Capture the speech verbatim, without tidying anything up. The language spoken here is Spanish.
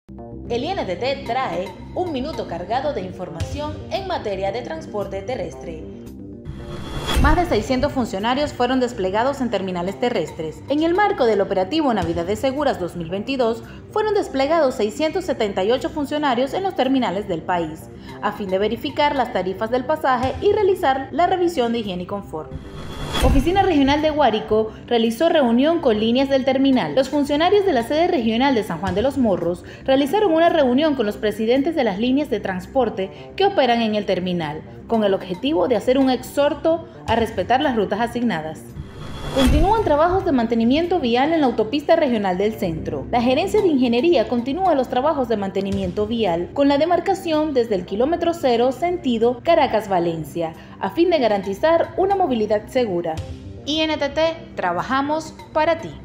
El I N T T trae un minuto cargado de información en materia de transporte terrestre. Más de seiscientos funcionarios fueron desplegados en terminales terrestres. En el marco del operativo Navidades Seguras dos mil veintidós, fueron desplegados seiscientos setenta y ocho funcionarios en los terminales del país, a fin de verificar las tarifas del pasaje y realizar la revisión de higiene y confort. Oficina Regional de Guárico realizó reunión con líneas del terminal. Los funcionarios de la sede regional de San Juan de los Morros realizaron una reunión con los presidentes de las líneas de transporte que operan en el terminal, con el objetivo de hacer un exhorto a respetar las rutas asignadas. Continúan trabajos de mantenimiento vial en la autopista regional del centro. La Gerencia de Ingeniería continúa los trabajos de mantenimiento vial con la demarcación desde el kilómetro cero sentido Caracas-Valencia, a fin de garantizar una movilidad segura. I N T T, trabajamos para ti.